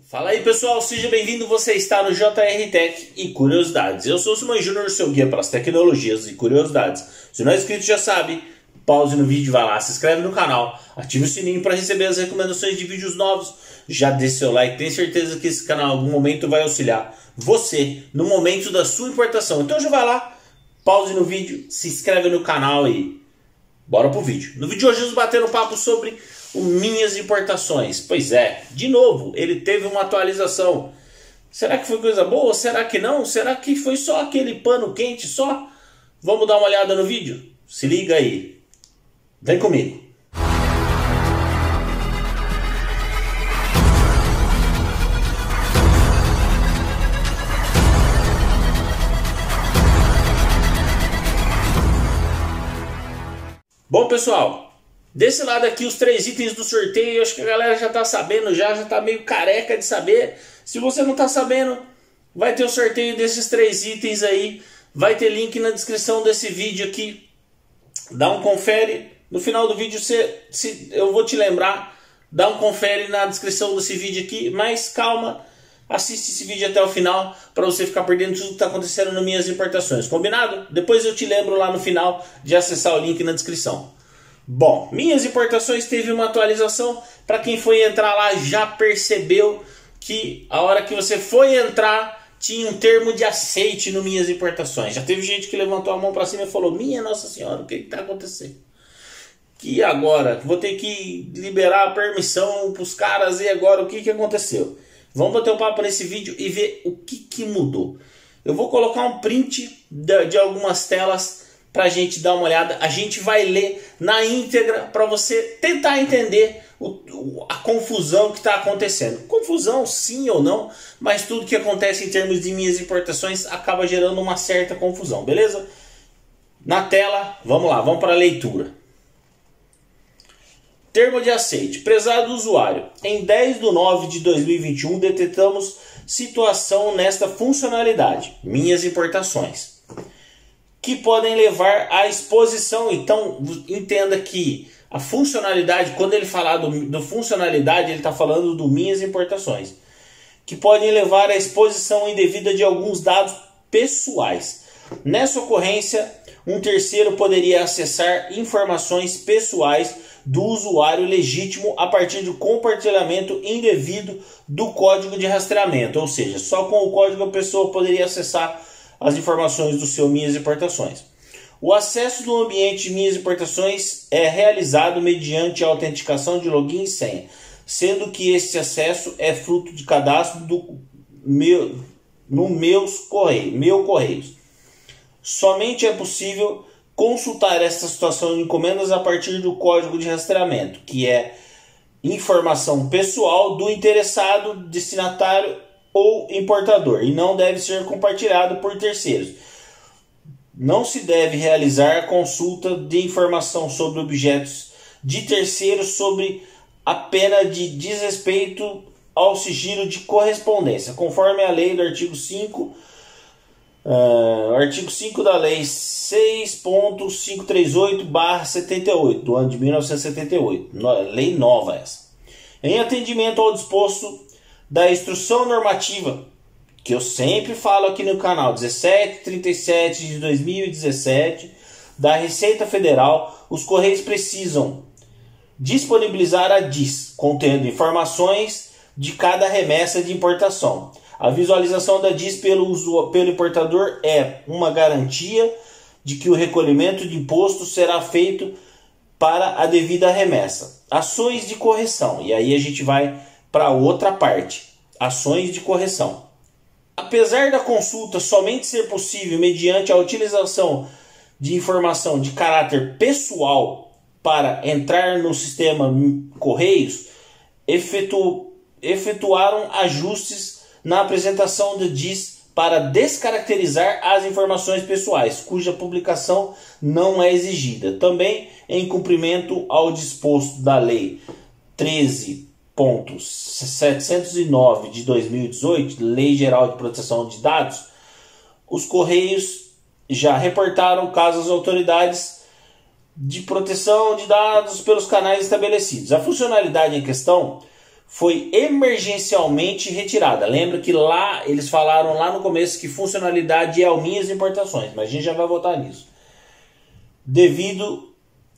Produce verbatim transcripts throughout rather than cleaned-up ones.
Fala aí pessoal, seja bem-vindo, você está no J R Tech e Curiosidades. Eu sou o Simão Júnior, seu guia para as tecnologias e curiosidades. Se não é inscrito já sabe, pause no vídeo, vai lá, se inscreve no canal, ative o sininho para receber as recomendações de vídeos novos. Já deixe seu like, tenho certeza que esse canal em algum momento vai auxiliar você no momento da sua importação. Então já vai lá, pause no vídeo, se inscreve no canal e bora pro vídeo. No vídeo de hoje vamos bater um papo sobre o Minhas Importações. Pois é, de novo, ele teve uma atualização. Será que foi coisa boa? Será que não? Será que foi só aquele pano quente só? Vamos dar uma olhada no vídeo? Se liga aí. Vem comigo. Bom pessoal, desse lado aqui os três itens do sorteio, acho que a galera já tá sabendo, já, já tá meio careca de saber. Se você não tá sabendo, vai ter o sorteio desses três itens aí, vai ter link na descrição desse vídeo aqui. Dá um confere, no final do vídeo você, se, eu vou te lembrar, dá um confere na descrição desse vídeo aqui, mas calma, assiste esse vídeo até o final para você ficar por dentro de tudo que está acontecendo nas Minhas Importações, combinado? Depois eu te lembro lá no final de acessar o link na descrição. Bom, Minhas Importações teve uma atualização. Para quem foi entrar lá já percebeu que a hora que você foi entrar tinha um termo de aceite no Minhas Importações. Já teve gente que levantou a mão para cima e falou: minha Nossa Senhora, o que está acontecendo? Que agora? Vou ter que liberar a permissão para os caras e agora o que, que aconteceu? Vamos bater um papo nesse vídeo e ver o que, que mudou. Eu vou colocar um print de, de algumas telas para a gente dar uma olhada. A gente vai ler na íntegra para você tentar entender o, o, a confusão que está acontecendo. Confusão sim ou não, mas tudo que acontece em termos de Minhas Importações acaba gerando uma certa confusão, beleza? Na tela, vamos lá, vamos para a leitura. Termo de aceite. Prezado usuário, em dez de nove de dois mil e vinte e um detectamos situação nesta funcionalidade, Minhas Importações, que podem levar à exposição. Então entenda que a funcionalidade, quando ele falar do, do funcionalidade, ele está falando do Minhas Importações, que podem levar à exposição indevida de alguns dados pessoais. Nessa ocorrência, um terceiro poderia acessar informações pessoais do usuário legítimo a partir do compartilhamento indevido do código de rastreamento, ou seja, só com o código a pessoa poderia acessar as informações do seu Minhas Importações. O acesso do ambiente de Minhas Importações é realizado mediante a autenticação de login e senha, sendo que esse acesso é fruto de cadastro do meu, no meus correios, meu correios. Somente é possível consultar essa situação de encomendas a partir do código de rastreamento, que é informação pessoal do interessado, destinatário ou importador, e não deve ser compartilhado por terceiros. Não se deve realizar consulta de informação sobre objetos de terceiros sobre a pena de desrespeito ao sigilo de correspondência, conforme a lei do artigo cinco, uh, artigo cinco da lei seis ponto quinhentos e trinta e oito barra setenta e oito, do ano de mil novecentos e setenta e oito, lei nova essa. Em atendimento ao disposto da instrução normativa, que eu sempre falo aqui no canal, dezessete trinta e sete de dois mil e dezessete, da Receita Federal, os Correios precisam disponibilizar a D I S, contendo informações de cada remessa de importação. A visualização da D I S pelo, pelo importador é uma garantia de que o recolhimento de imposto será feito para a devida remessa. Ações de correção, e aí a gente vai para outra parte, ações de correção. Apesar da consulta somente ser possível mediante a utilização de informação de caráter pessoal para entrar no sistema Correios, efetu, efetuaram ajustes na apresentação da D I S para descaracterizar as informações pessoais, cuja publicação não é exigida. Também em cumprimento ao disposto da Lei treze ponto setecentos e nove de dois mil e dezoito, Lei Geral de Proteção de Dados, os Correios já reportaram caso às autoridades de proteção de dados pelos canais estabelecidos. A funcionalidade em questão foi emergencialmente retirada. Lembra que lá eles falaram lá no começo que funcionalidade é o Minhas Importações, mas a gente já vai voltar nisso. Devido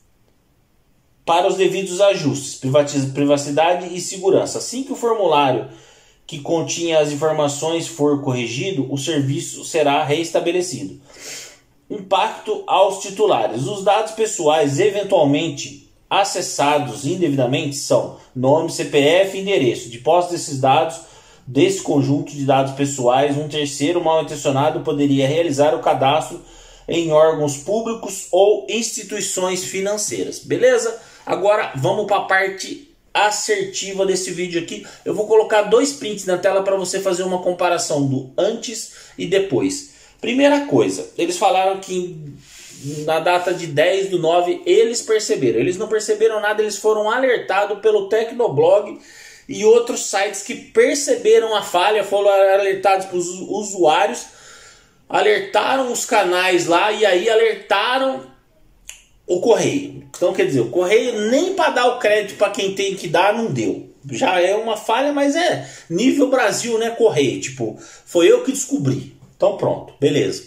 para os devidos ajustes, privacidade e segurança. Assim que o formulário que continha as informações for corrigido, o serviço será reestabelecido. Impacto aos titulares. Os dados pessoais eventualmente acessados indevidamente são nome, C P F e endereço. De posse desses dados, desse conjunto de dados pessoais, um terceiro mal intencionado poderia realizar o cadastro em órgãos públicos ou instituições financeiras. Beleza? Agora vamos para a parte assertiva desse vídeo aqui. Eu vou colocar dois prints na tela para você fazer uma comparação do antes e depois. Primeira coisa, eles falaram que na data de dez do nove eles perceberam. Eles não perceberam nada, eles foram alertados pelo Tecnoblog e outros sites que perceberam a falha, foram alertados para os usuários, alertaram os canais lá e aí alertaram o Correio. Então quer dizer, o Correio nem para dar o crédito para quem tem que dar não deu. Já é uma falha, mas é nível Brasil, né, Correio? Tipo, foi eu que descobri. Então pronto, beleza.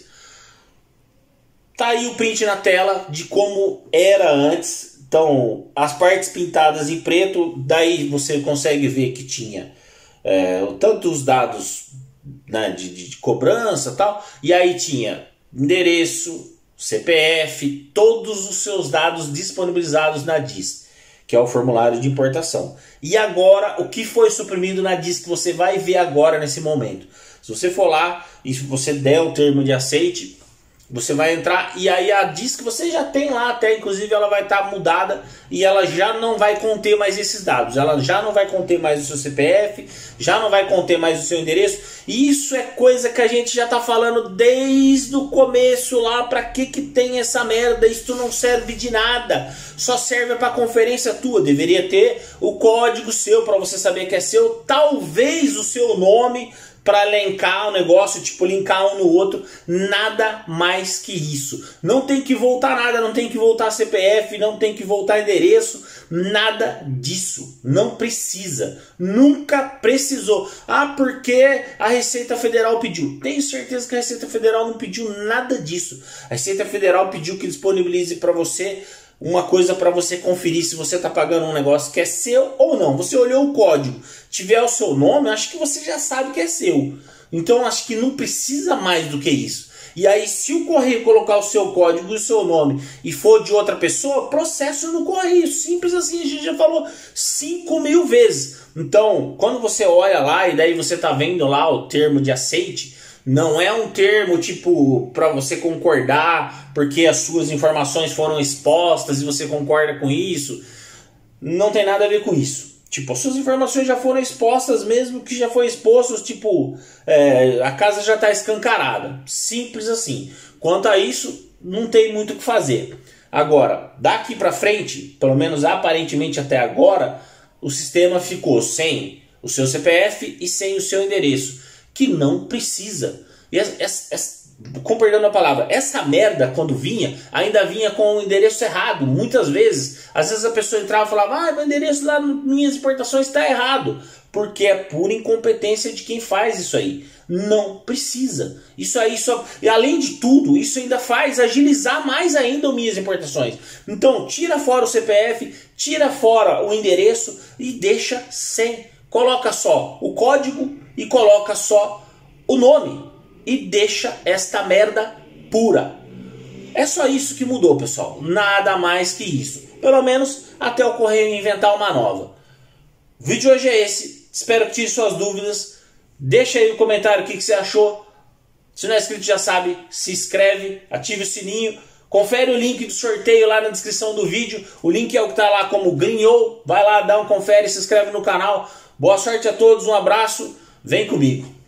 Tá aí o print na tela de como era antes. Então, as partes pintadas em preto, daí você consegue ver que tinha é, tanto os dados, né, de, de, de cobrança e tal, e aí tinha endereço, C P F, todos os seus dados disponibilizados na D I S, que é o formulário de importação. E agora, o que foi suprimido na D I S que você vai ver agora nesse momento? Se você for lá e se você der o termo de aceite, você vai entrar e aí a D I S que você já tem lá até, inclusive ela vai estar mudada e ela já não vai conter mais esses dados. Ela já não vai conter mais o seu C P F, já não vai conter mais o seu endereço. E isso é coisa que a gente já está falando desde o começo lá. Para que que tem essa merda? Isso não serve de nada. Só serve para conferência tua. Deveria ter o código seu para você saber que é seu. Talvez o seu nome para linkar o negócio, tipo linkar um no outro, nada mais que isso. Não tem que voltar nada, não tem que voltar C P F, não tem que voltar endereço, nada disso. Não precisa, nunca precisou. Ah, porque a Receita Federal pediu. Tenho certeza que a Receita Federal não pediu nada disso. A Receita Federal pediu que disponibilize para você uma coisa para você conferir se você está pagando um negócio que é seu ou não. Você olhou o código, tiver o seu nome, acho que você já sabe que é seu. Então acho que não precisa mais do que isso. E aí se o Correio colocar o seu código e o seu nome e for de outra pessoa, processo no Correio. Simples assim, a gente já falou cinco mil vezes. Então quando você olha lá e daí você está vendo lá o termo de aceite, não é um termo tipo para você concordar porque as suas informações foram expostas e você concorda com isso. Não tem nada a ver com isso. Tipo, as suas informações já foram expostas, mesmo que já foi exposto, tipo, é, a casa já está escancarada. Simples assim. Quanto a isso, não tem muito o que fazer. Agora, daqui para frente, pelo menos aparentemente até agora, o sistema ficou sem o seu C P F e sem o seu endereço. Que não precisa. E essa, essa, essa, com perdão da palavra, essa merda quando vinha, ainda vinha com o endereço errado. Muitas vezes, às vezes a pessoa entrava e falava: ah, meu endereço lá nas minhas importações está errado. Porque é pura incompetência de quem faz isso aí. Não precisa. Isso aí só... E além de tudo, isso ainda faz agilizar mais ainda o Minhas Importações. Então, tira fora o C P F, tira fora o endereço e deixa sem. Coloca só o código e coloca só o nome e deixa esta merda pura. É só isso que mudou, pessoal. Nada mais que isso. Pelo menos até o Correio inventar uma nova. O vídeo hoje é esse. Espero que tire suas dúvidas. Deixa aí no comentário o que, que você achou. Se não é inscrito já sabe, se inscreve, ative o sininho. Confere o link do sorteio lá na descrição do vídeo. O link é o que está lá como ganhou. Vai lá, dá um confere, se inscreve no canal. Boa sorte a todos, um abraço, vem comigo.